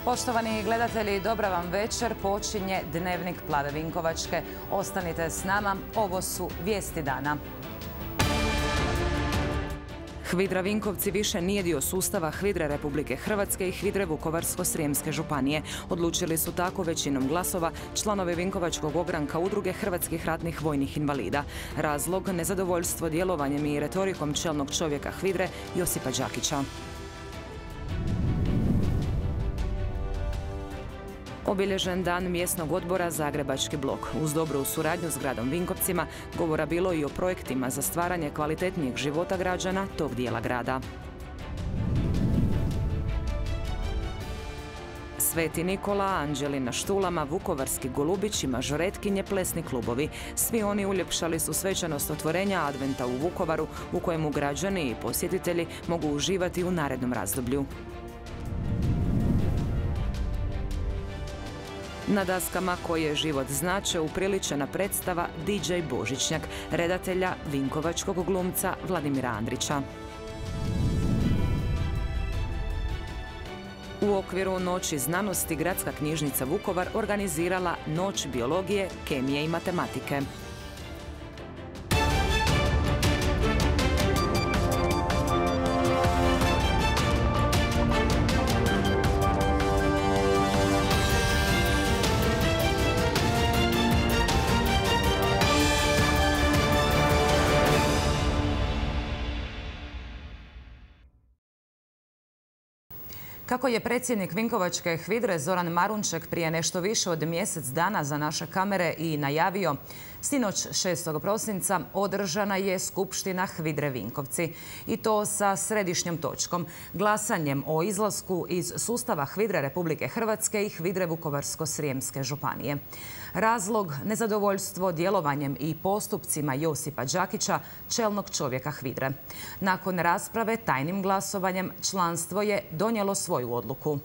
Poštovani gledatelji, dobra vam večer. Počinje Dnevnik Plave Vinkovačke. Ostanite s nama, ovo su vijesti dana. HVIDRA Vinkovci više nije dio sustava HVIDRE Republike Hrvatske i HVIDRE Vukovarsko-srijemske županije. Odlučili su tako većinom glasova članovi Vinkovačkog ogranka Udruge hrvatskih ratnih vojnih invalida. Razlog: nezadovoljstvo djelovanjem i retorikom čelnog čovjeka HVIDRE Josipa Đakića. Obilježen dan mjesnog odbora Zagrebački blok. Uz dobru suradnju s gradom Vinkovcima govora bilo i o projektima za stvaranje kvalitetnijeg života građana tog dijela grada. Sveti Nikola, anđeli na štulama, vukovarski golubići, mažoretkinje, plesni klubovi. Svi oni uljepšali su svečanost otvorenja Adventa u Vukovaru, u kojemu građani i posjetitelji mogu uživati u narednom razdoblju. Na daskama koje život znače upriličena predstava DJ Božićnjak, redatelja vinkovačkog glumca Vladimira Andrića. U okviru Noći znanosti Gradska knjižnica Vukovar organizirala Noć biologije, kemije i matematike. Kako je predsjednik Vinkovačke HVIDRE Zoran Marunček prije nešto više od mjesec dana za naše kamere i najavio, sinoć 6. prosinca održana je skupština HVIDRE Vinkovci. I to sa središnjom točkom, glasanjem o izlasku iz sustava HVIDRE Republike Hrvatske i HVIDRE Vukovarsko-srijemske županije. Razlog: nezadovoljstvo djelovanjem i postupcima Josipa Đakića, čelnog čovjeka HVIDRE. Nakon rasprave tajnim glasovanjem članstvo je donijelo svoju odluku.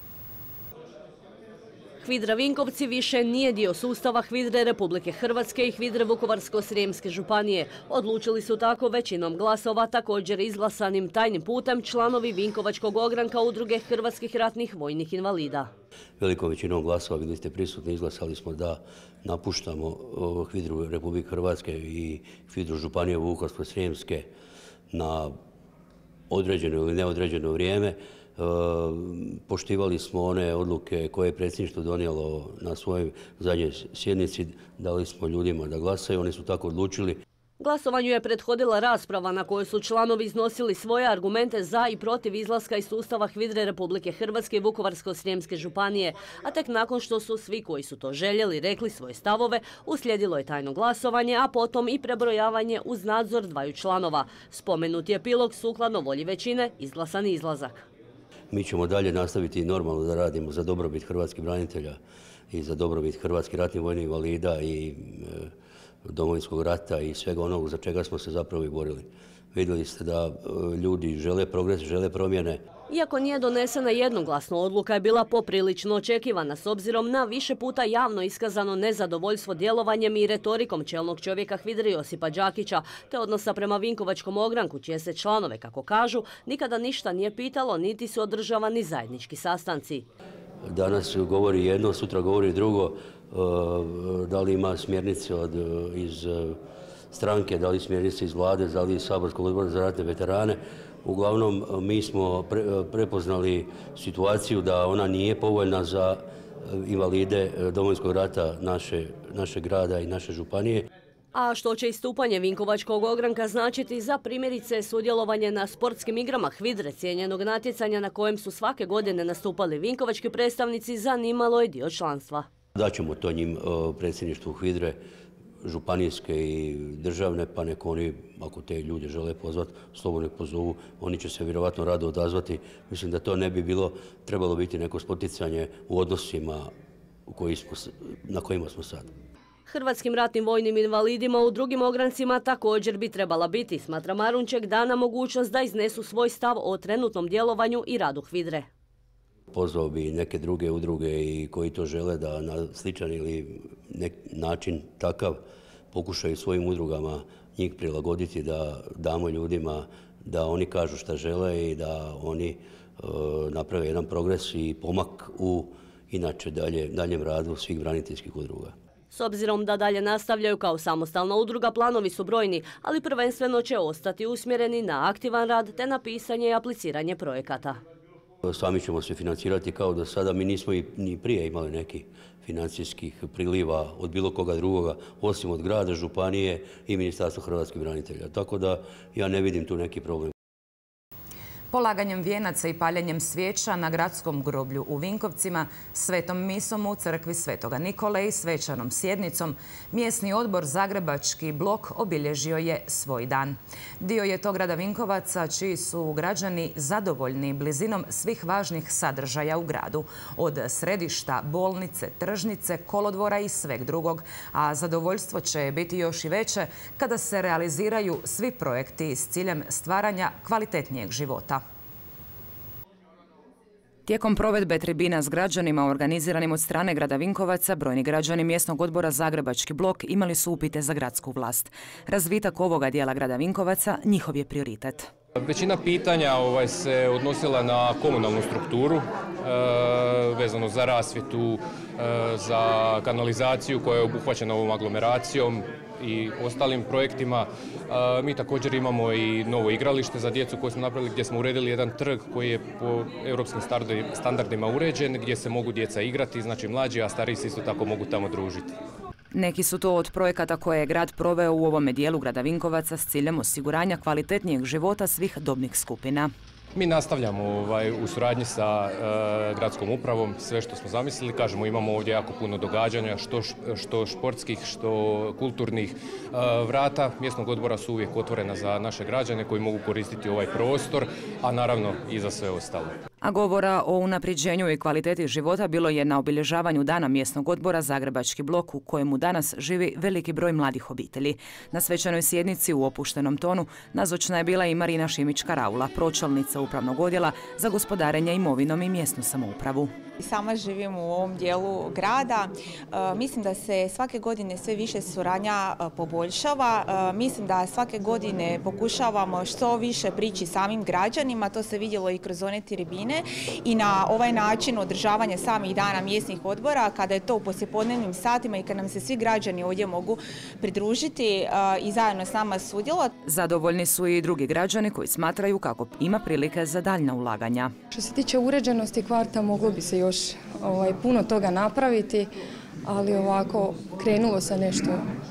HVIDRA Vinkovci više nije dio sustava HVIDRE Republike Hrvatske i HVIDRE Vukovarsko-srijemske županije. Odlučili su tako većinom glasova, također izglasanim tajnim putem, članovi Vinkovačkog ogranka Udruge hrvatskih ratnih vojnih invalida. Velikom većinom glasova, bili ste prisutni, izglasali smo da napuštamo HVIDRU Republike Hrvatske i HVIDRU Županije Vukovarsko-srijemske na određeno ili neodređeno vrijeme. Poštivali smo one odluke koje je predsjedništvo donijelo na svojoj zadnjoj sjednici. Dali smo ljudima da glasaju, oni su tako odlučili. Glasovanju je prethodila rasprava na kojoj su članovi iznosili svoje argumente za i protiv izlaska iz sustava HVIDRE Republike Hrvatske i Vukovarsko-srijemske županije, a tek nakon što su svi koji su to željeli rekli svoje stavove, uslijedilo je tajno glasovanje, a potom i prebrojavanje uz nadzor dvaju članova. Spomenuti epilog sukladno volji većine, izglasan izlazak. Mi ćemo dalje nastaviti normalno da radimo za dobrobit hrvatskih branitelja i za dobrobit hrvatskih ratnih vojnih invalida i Domovinskog rata i svega onog za čega smo se zapravo i borili. Vidjeli ste da ljudi žele progres, žele promjene. Iako nije donesena jednoglasno, odluka je bila poprilično očekivana s obzirom na više puta javno iskazano nezadovoljstvo djelovanjem i retorikom čelnog čovjeka HVIDRE Josipa Đakića, te odnosa prema Vinkovačkom ogranku, čije se članove, kako kažu, nikada ništa nije pitalo, niti su održavani zajednički sastanci. Danas govori jedno, sutra govori drugo. Da li ima smjernice iz stranke, da li smjernice iz vlade, da li iz Saborskog odbora za ratne veterane. Uglavnom, mi smo prepoznali situaciju da ona nije povoljna za invalide Domovinskog rata našeg grada i naše županije. A što će istupanje Vinkovačkog ogranka značiti za primjerice sudjelovanje na sportskim igrama HVIDRE, cijenjenog natjecanja na kojem su svake godine nastupali vinkovački predstavnici, zanimalo je dio članstva. Daćemo to njim, predsjedništvu HVIDRE, županijske i državne, pa neko oni, ako te ljude žele pozvati, slobodno pozovu, oni će se vjerovatno rado odazvati. Mislim da to ne bi trebalo biti neko spoticanje u odnosima na kojima smo sad. Hrvatskim ratnim vojnim invalidima u drugim ograncima također bi trebala biti, smatra Marunček, dana mogućnost da iznesu svoj stav o trenutnom djelovanju i radu HVIDRE. Pozvao bi neke druge udruge i koji to žele da na sličan ili način takav pokušaju svojim udrugama njih prilagoditi, da damo ljudima da oni kažu šta žele i da oni naprave jedan progres i pomak u inače daljem radu svih braniteljskih udruga. S obzirom da dalje nastavljaju kao samostalna udruga, planovi su brojni, ali prvenstveno će ostati usmjereni na aktivan rad te na pisanje i apliciranje projekata. Sami ćemo se financirati kao do sada. Mi nismo ni prije imali nekih financijskih priliva od bilo koga drugoga, osim od grada, županije i Ministarstva hrvatskih branitelja. Tako da ja ne vidim tu neki problem. Polaganjem vijenaca i paljenjem svijeća na gradskom groblju u Vinkovcima, svetom misom u crkvi Svetoga Nikole i svečanom sjednicom, mjesni odbor Zagrebački blok obilježio je svoj dan. Dio je to grada Vinkovaca čiji su građani zadovoljni blizinom svih važnih sadržaja u gradu, od središta, bolnice, tržnice, kolodvora i sveg drugog, a zadovoljstvo će biti još i veće kada se realiziraju svi projekti s ciljem stvaranja kvalitetnijeg života. Tijekom provedbe tribina s građanima organiziranim od strane grada Vinkovaca, brojni građani mjesnog odbora Zagrebački blok imali su upite za gradsku vlast. Razvitak ovoga dijela grada Vinkovaca njihov je prioritet. Većina pitanja se odnosila na komunalnu strukturu, vezano za rasvjetu, za kanalizaciju koja je obuhvaćena ovom aglomeracijom i ostalim projektima. Mi također imamo i novo igralište za djecu koje smo napravili, gdje smo uredili jedan trg koji je po europskim standardima uređen, gdje se mogu djeca igrati, znači mlađi, a stariji se isto tako mogu tamo družiti. Neki su to od projekata koje je grad proveo u ovome dijelu grada Vinkovaca s ciljem osiguranja kvalitetnijeg života svih dobnih skupina. Mi nastavljamo u suradnji sa gradskom upravom sve što smo zamislili. Kažemo, imamo ovdje jako puno događanja, što športskih, što kulturnih. Vrata mjesnog odbora su uvijek otvorena za naše građane koji mogu koristiti ovaj prostor, a naravno i za sve ostalo. A govora o unapređenju i kvaliteti života bilo je na obilježavanju Dana mjesnog odbora Zagrebački blok u kojemu danas živi veliki broj mladih obitelji. Na svečanoj sjednici u opuštenom tonu nazočna je bila i Marina Šimić-Karaula, pročelnica upravnog odjela za gospodarenje imovinom i mjesnu samoupravu. Sama živim u ovom dijelu grada. Mislim da se svake godine sve više suradnja poboljšava. Mislim da svake godine pokušavamo što više prići samim građanima. To se vidjelo i kroz one tribine i na ovaj način održavanje samih dana mjesnih odbora, kada je to u poslijepodnevnim satima i kad nam se svi građani ovdje mogu pridružiti i zajedno s nama sudjelovati. Zadovoljni su i drugi građani koji smatraju kako ima prilike za daljna ulaganja. Što se tiče uređenosti kvarta, moglo bi se još puno toga napraviti, ali ovako krenulo se nešto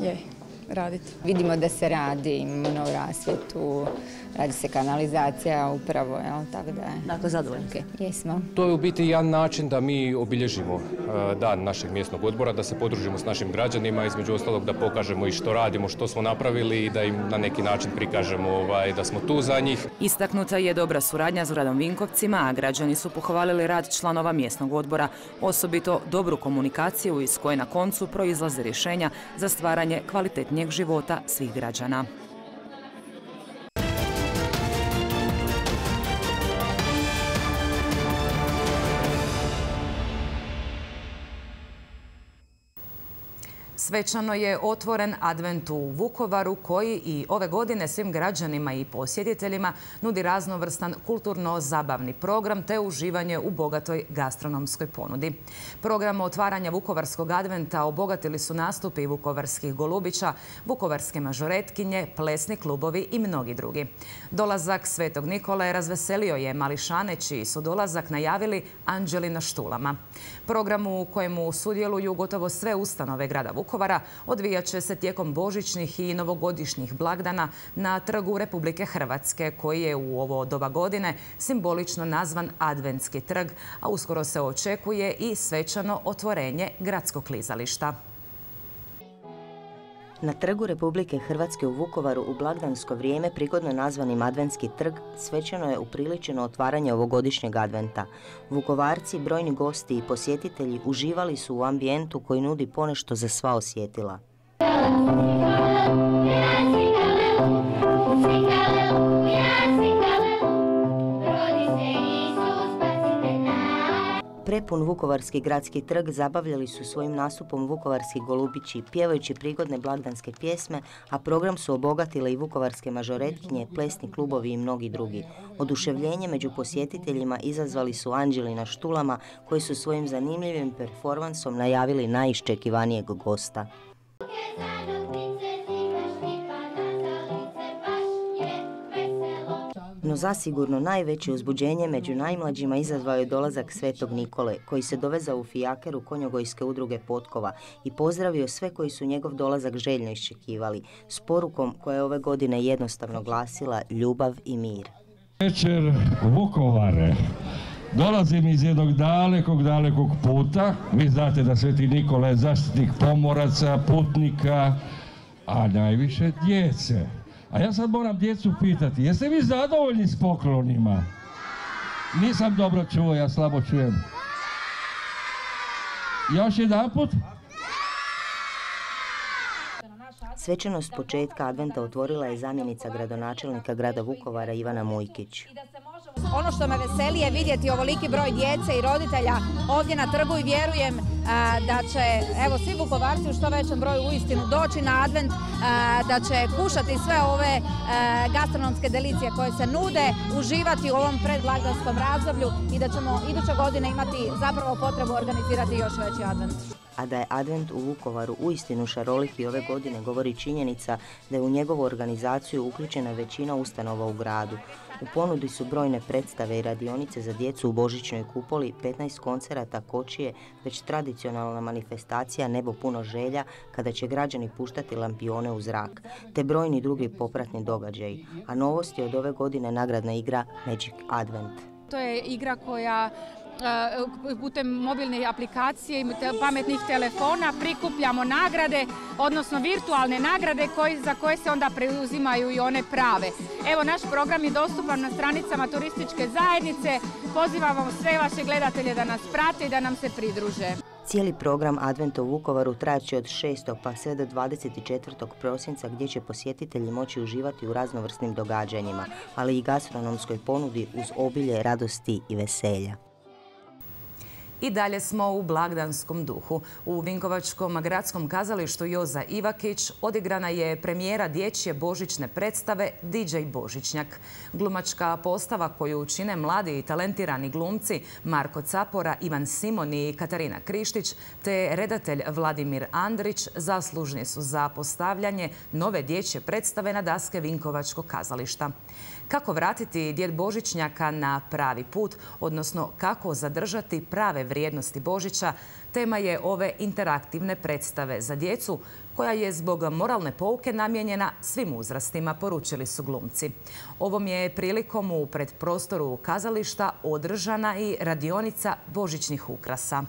raditi. Vidimo da se radi, imamo novu rasvjetu, radi se kanalizacija upravo, tako da je. Dakle, zadovoljni. Jesmo. To je u biti jedan način da mi obilježimo dan našeg mjesnog odbora, da se podružimo s našim građanima, između ostalog da pokažemo i što radimo, što smo napravili i da im na neki način prikažemo da smo tu za njih. Istaknuta je dobra suradnja s gradom Vinkovcima, a građani su pohvalili rad članova mjesnog odbora, osobito dobru komunikaciju iz koje na koncu proizlaze rješenja za stvaranje kvalitetnijeg života svih građana. Svečano je otvoren advent u Vukovaru koji i ove godine svim građanima i posjetiteljima nudi raznovrstan kulturno-zabavni program te uživanje u bogatoj gastronomskoj ponudi. Program otvaranja Vukovarskog adventa obogatili su nastupi vukovarskih golubića, vukovarske mažoretkinje, plesni klubovi i mnogi drugi. Dolazak Svetog Nikole razveselio je mališane čiji su dolazak najavili anđeli na štulama. Program u kojemu sudjeluju gotovo sve ustanove grada Vukovara odvijat će se tijekom božićnih i novogodišnjih blagdana na Trgu Republike Hrvatske, koji je u ovo doba godine simbolično nazvan Adventski trg, a uskoro se očekuje i svečano otvorenje gradskog klizališta. Na Trgu Republike Hrvatske u Vukovaru u blagdansko vrijeme, prigodno nazvanim Adventski trg, svečano je upriličeno otvaranje ovogodišnjeg adventa. Vukovarci, brojni gosti i posjetitelji uživali su u ambijentu koji nudi ponešto za sva osjetila. Prepun vukovarski gradski trg zabavljali su svojim nastupom vukovarski golubići, pjevajući prigodne blagdanske pjesme, a program su obogatile i vukovarske mažoretkinje, plesni klubovi i mnogi drugi. Oduševljenje među posjetiteljima izazvali su anđeli na štulama, koji su svojim zanimljivim performansom najavili najiščekivanijeg gosta. No zasigurno najveće uzbuđenje među najmlađima izazvao je dolazak Svetog Nikole, koji se dovezao u fijakeru konjogojske udruge Potkova i pozdravio sve koji su njegov dolazak željno iščekivali, s porukom koja je ove godine jednostavno glasila ljubav i mir. Večer Vukovare. Dolazim iz jednog dalekog puta. Vi znate da Sveti Nikola je zaštitnik pomoraca, putnika, a najviše djece. A ja sad moram djecu pitati, jeste vi zadovoljni s poklonima? Nisam dobro čuo, ja slabo čujem. Još jedanput? Svečanost početka adventa otvorila je zamjenica gradonačelnika grada Vukovara Ivana Mujkić. Ono što me veseli je vidjeti ovoliki broj djece i roditelja ovdje na trgu i vjerujem da će svi Vukovarci u što većem broju uistinu doći na advent, da će kušati sve ove gastronomske delicije koje se nude, uživati u ovom predblagdanskom razdoblju i da ćemo iduće godine imati zapravo potrebu organizirati još veći advent. A da je advent u Vukovaru uistinu šarolik i ove godine govori činjenica da je u njegovu organizaciju uključena većina ustanova u gradu. U ponudi su brojne predstave i radionice za djecu u Božićnoj kupoli, 15 koncerata kočije, već tradicionalna manifestacija Nebo puno želja kada će građani puštati lampione u zrak, te brojni drugi popratni događaji. A novost je od ove godine nagradna igra Magic Advent. To je igra koja putem mobilne aplikacije i pametnih telefona prikupljamo nagrade, odnosno virtualne nagrade za koje se onda preuzimaju i one prave. Evo, naš program je dostupan na stranicama turističke zajednice. Pozivamo sve vaše gledatelje da nas prate i da nam se pridruže. Cijeli program Adventa u Vukovaru trajat će od 6. pa sve do 24. prosinca gdje će posjetitelji moći uživati u raznovrsnim događanjima, ali i gastronomskoj ponudi uz obilje radosti i veselja. I dalje smo u blagdanskom duhu. U Vinkovačkom gradskom kazalištu Joza Ivakić odigrana je premijera dječje božićne predstave DJ Božićnjak. Glumačka postava koju čine mladi i talentirani glumci Marko Capora, Ivan Simon i Katarina Krištić te redatelj Vladimir Andrić zaslužni su za postavljanje nove dječje predstave na daske Vinkovačkog kazališta. Kako vratiti djed Božićnjaka na pravi put, odnosno kako zadržati prave vrijednosti Božića, tema je ove interaktivne predstave za djecu, koja je zbog moralne pouke namijenjena svim uzrastima, poručili su glumci. Ovom je prilikom u predprostoru kazališta održana i radionica božićnih ukrasa.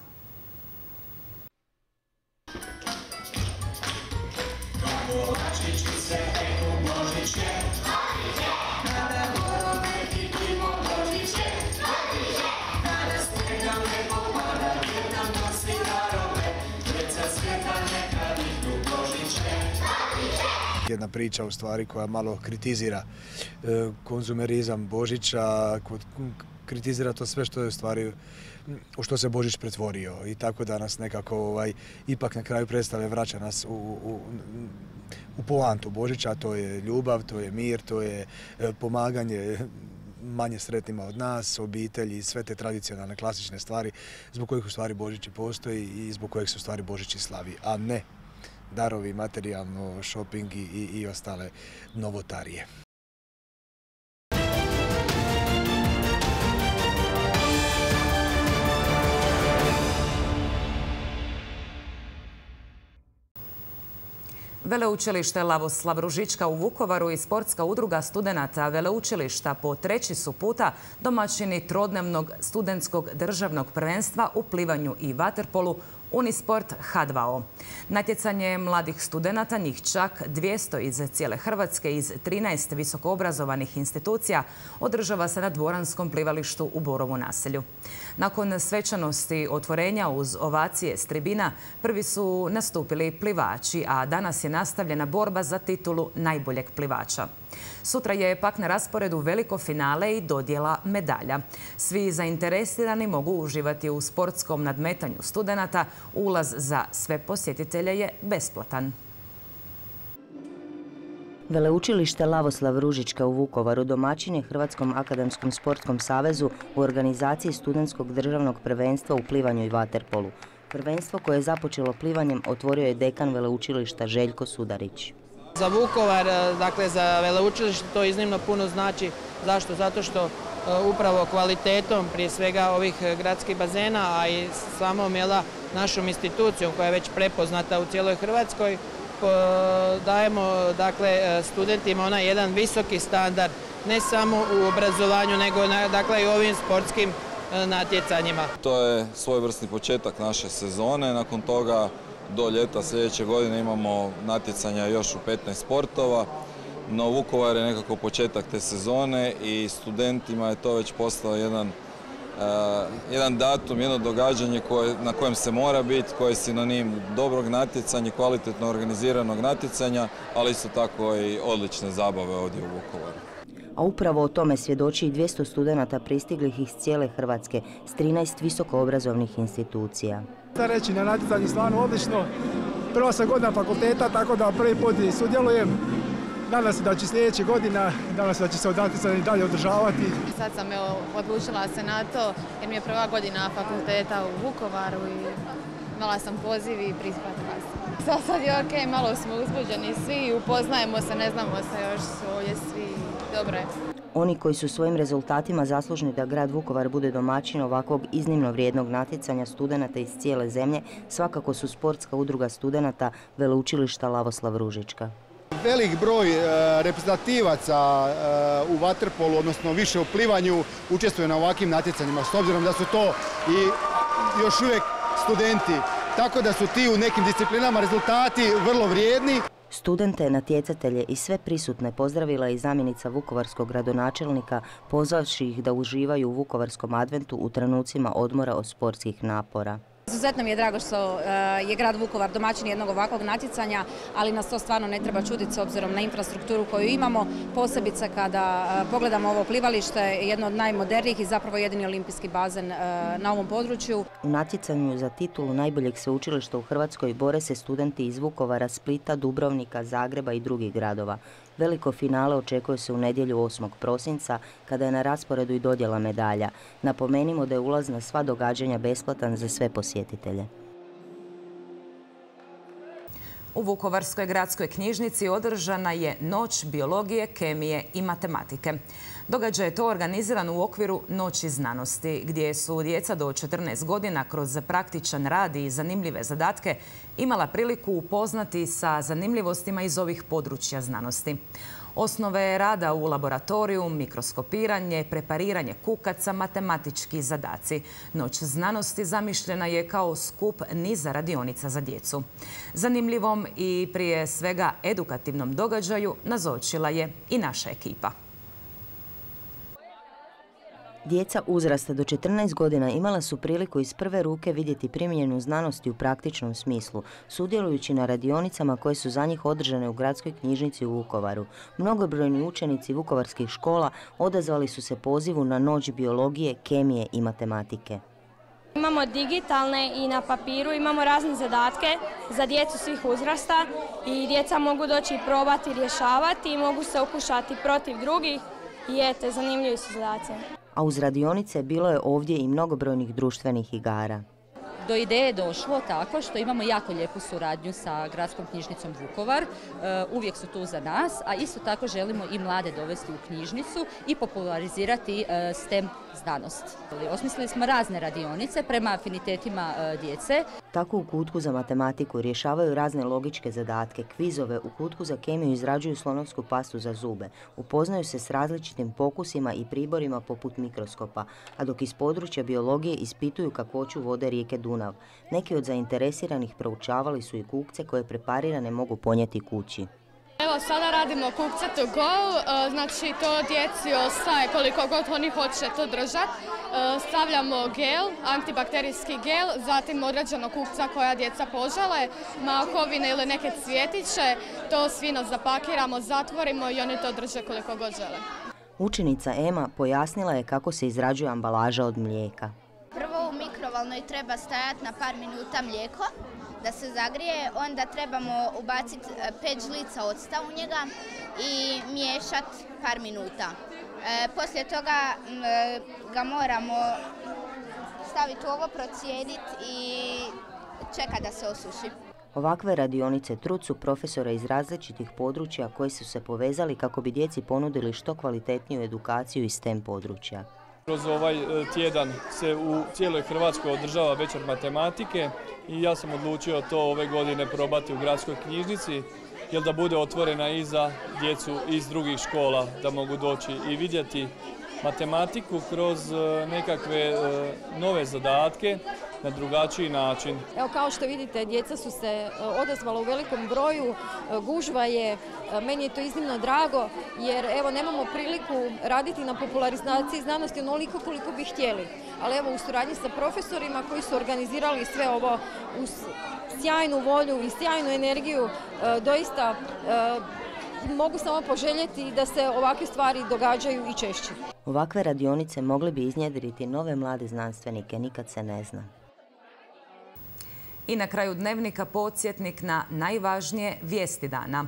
Jedna priča u stvari koja malo kritizira konzumerizam Božića, kritizira to sve što je u stvari u što se Božić pretvorio i tako da nas nekako ipak na kraju predstave vraća nas u poantu Božića, to je ljubav, to je mir, to je pomaganje manje sretnima od nas, obitelji i sve te tradicionalne klasične stvari zbog kojih u stvari Božić i postoji i zbog kojih se u stvari Božić i slavi, a ne darovi, materijalno, shopping i ostale novotarije. Veleučilište Lavoslav Ružička u Vukovaru i sportska udruga studenata veleučilišta po treći su puta domaćini trodnevnog studentskog državnog prvenstva u plivanju i vaterpolu Unisport H2O. Natjecanje mladih studenata, njih čak 200 iz cijele Hrvatske iz 13 visokoobrazovanih institucija, održava se na Dvoranskom plivalištu u Borovu naselju. Nakon svečanosti otvorenja uz ovacije s tribina, prvi su nastupili plivači, a danas je nastavljena borba za titulu najboljeg plivača. Sutra je pak na rasporedu veliko finale i dodjela medalja. Svi zainteresirani mogu uživati u sportskom nadmetanju studenata. Ulaz za sve posjetitelje je besplatan. Veleučilište Lavoslav Ružička u Vukovaru domaćin je Hrvatskom akademskom sportskom savezu u organizaciji studentskog državnog prvenstva u plivanju i vaterpolu. Prvenstvo koje je započelo plivanjem otvorio je dekan veleučilišta Željko Sudarić. Za Vukovar, dakle za veleučilište to iznimno puno znači. Zašto? Zato što upravo kvalitetom prije svega ovih gradskih bazena, a i samom našom institucijom koja je već prepoznata u cijeloj Hrvatskoj, dajemo dakle studentima onaj jedan visoki standard, ne samo u obrazovanju nego dakle i u ovim sportskim natjecanjima. To je svojevrsni početak naše sezone, nakon toga do ljeta sljedeće godine imamo natjecanja još u 15 sportova, no Vukovar je nekako početak te sezone i studentima je to već postao jedan datum, jedno događanje na kojem se mora biti, koje je sinonim dobrog natjecanja, kvalitetno organiziranog natjecanja, ali isto tako i odlične zabave ovdje u Vukovaru. A upravo o tome svjedoči i 200 studenata pristiglih iz cijele Hrvatske s 13 visokoobrazovnih institucija. Reći na natjecanju stvarno odlično. Prva sam godina fakulteta, tako da prvi put sudjelujem. Nadam se da će sljedeće godina, nadam se da će se natjecanje i dalje održavati. Sad sam odlučila se na to jer mi je prva godina fakulteta u Vukovaru i imala sam poziv i prihvatila sam. Sad je ok, malo smo uzbuđeni svi, upoznajemo se, ne znamo se još, ovdje svi, dobro je. Oni koji su svojim rezultatima zaslužni da grad Vukovar bude domaćin ovakvog iznimno vrijednog natjecanja studenata iz cijele zemlje svakako su sportska udruga studenata Veleučilišta Lavoslav Ružička. Velik broj reprezentativaca u vaterpolu, odnosno više u plivanju, učestvuje na ovakvim natjecanjima, s obzirom da su to i još uvijek studenti. Tako da su ti u nekim disciplinama rezultati vrlo vrijedni. Studente, natjecatelje i sve prisutne pozdravila i zamjenica vukovarskog gradonačelnika, pozvavši ih da uživaju u Vukovarskom adventu u trenucima odmora od sportskih napora. Izuzetno mi je drago što je grad Vukovar domaćin jednog ovakvog natjecanja, ali nas to stvarno ne treba čuditi s obzirom na infrastrukturu koju imamo, posebice kada pogledamo ovo plivalište, jedno od najmodernijih i zapravo jedini olimpijski bazen na ovom području. U natjecanju za titulu najboljeg sveučilišta u Hrvatskoj bore se studenti iz Vukovara, Splita, Dubrovnika, Zagreba i drugih gradova. Veliko finale očekuje se u nedjelju 8. prosinca kada je na rasporedu i dodjela medalja. Napomenimo da je ulaz na sva događanja besplatan za sve posjetitelje. U Vukovarskoj gradskoj knjižnici održana je Noć biologije, kemije i matematike. Događaj je to organiziran u okviru Noći znanosti, gdje su djeca do 14 godina kroz praktičan rad i zanimljive zadatke imala priliku upoznati sa zanimljivostima iz ovih područja znanosti. Osnove rada u laboratoriju, mikroskopiranje, prepariranje kukaca, matematički zadaci. Noć znanosti zamišljena je kao skup niza radionica za djecu. Zanimljivom i prije svega edukativnom događaju nazočila je i naša ekipa. Djeca uzrasta do 14 godina imala su priliku iz prve ruke vidjeti primijenjenu znanosti u praktičnom smislu, sudjelujući na radionicama koje su za njih održane u gradskoj knjižnici u Vukovaru. Mnogobrojni učenici vukovarskih škola odazvali su se pozivu na Noć biologije, kemije i matematike. Imamo digitalne i na papiru, imamo razne zadatke za djecu svih uzrasta i djeca mogu doći probati rješavati i mogu se okušati protiv drugih i eto, zanimljivi su zadaci. A uz radionice bilo je ovdje i mnogobrojnih društvenih igara. Do ideje je došlo tako što imamo jako lijepu suradnju sa Gradskom knjižnicom Vukovar. Uvijek su tu za nas, a isto tako želimo i mlade dovesti u knjižnicu i popularizirati STEM znanost. Osmislili smo razne radionice prema afinitetima djece. Tako u kutku za matematiku rješavaju razne logičke zadatke, kvizove, u kutku za kemiju izrađuju slonovsku pastu za zube, upoznaju se s različitim pokusima i priborima poput mikroskopa, a dok iz područja biologije ispituju kakvoću vode rijeke Dunav. Neki od zainteresiranih proučavali su i kukce koje preparirane mogu ponijeti kući. Evo sada radimo kukca to go, znači to djeci ostaje koliko god oni hoće to držati. Stavljamo gel, antibakterijski gel, zatim određeno kukca koja djeca požele, makovine ili neke cvjetiće, to svino zapakiramo, zatvorimo i oni to drže koliko god žele. Učenica Ema pojasnila je kako se izrađuje ambalaža od mlijeka. Prvo u mikrovalnoj treba stajati na par minuta mlijeko da se zagrije, onda trebamo ubaciti 5 žlica octa u njega i miješati par minuta. Poslije toga ga moramo staviti u ovo, procijediti i čekati da se osuši. Ovakve radionice trud su profesora iz različitih područja koji su se povezali kako bi djeci ponudili što kvalitetniju edukaciju iz STEM područja. Kroz ovaj tjedan se u cijeloj Hrvatskoj održava večer matematike i ja sam odlučio to ove godine probati u gradskoj knjižnici, jer da bude otvorena i za djecu iz drugih škola, da mogu doći i vidjeti matematiku kroz nekakve nove zadatke na drugačiji način. Evo, kao što vidite, djeca su se odazvala u velikom broju, gužva je, meni je to iznimno drago jer evo nemamo priliku raditi na popularizaciji znanosti onoliko koliko bi htjeli. Ali evo u suradnji sa profesorima koji su organizirali sve ovo uz sjajnu volju i sjajnu energiju, doista mogu samo poželjeti da se ovakve stvari događaju i češće. Ovakve radionice mogle bi iznjedriti nove mlade znanstvenike, nikad se ne zna. I na kraju dnevnika podsjetnik na najvažnije vijesti dana.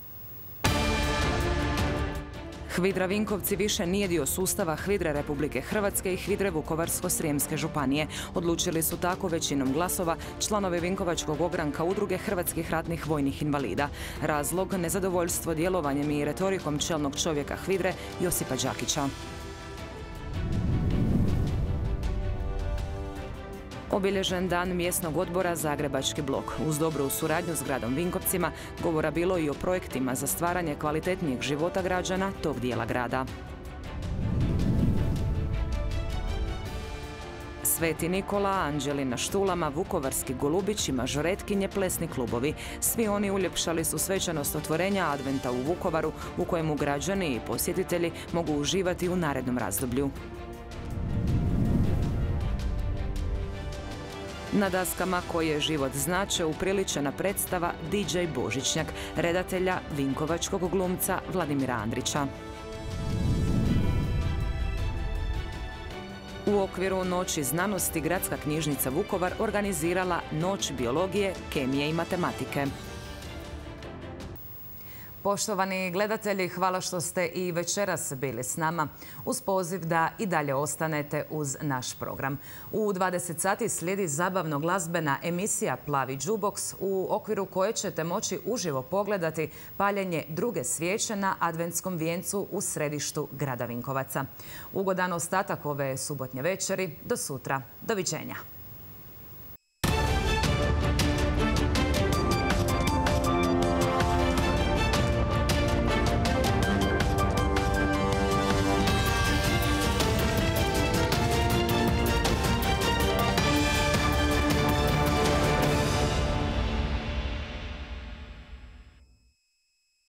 HVIDRA Vinkovci više nije dio sustava HVIDRE Republike Hrvatske i HVIDRE Vukovarsko-srijemske županije. Odlučili su tako većinom glasova članovi Vinkovačkog ogranka Udruge hrvatskih ratnih vojnih invalida. Razlog nezadovoljstvo djelovanjem i retorikom čelnog čovjeka HVIDRE Josipa Đakića. Obilježen dan mjesnog odbora Zagrebački blok. Uz dobru suradnju s gradom Vinkovcima govora bilo i o projektima za stvaranje kvalitetnijeg života građana tog dijela grada. Sveti Nikola, Anđeli na štulama, Vukovarski golubići, mažoretkinje, plesni klubovi. Svi oni uljepšali su svečanost otvorenja Adventa u Vukovaru, u kojemu građani i posjetitelji mogu uživati u narednom razdoblju. Na daskama koje život znače upriličena predstava DJ Božićnjak, redatelja vinkovačkog glumca Vladimira Andrića. U okviru Noći znanosti Gradska knjižnica Vukovar organizirala Noć biologije, kemije i matematike. Poštovani gledatelji, hvala što ste i večeras bili s nama uz poziv da i dalje ostanete uz naš program. U 20 sati slijedi zabavno glazbena emisija Plavi džuboks u okviru koje ćete moći uživo pogledati paljenje druge svijeće na adventskom vijencu u središtu grada Vinkovaca. Ugodan ostatak ove subotnje večeri. Do sutra. Doviđenja.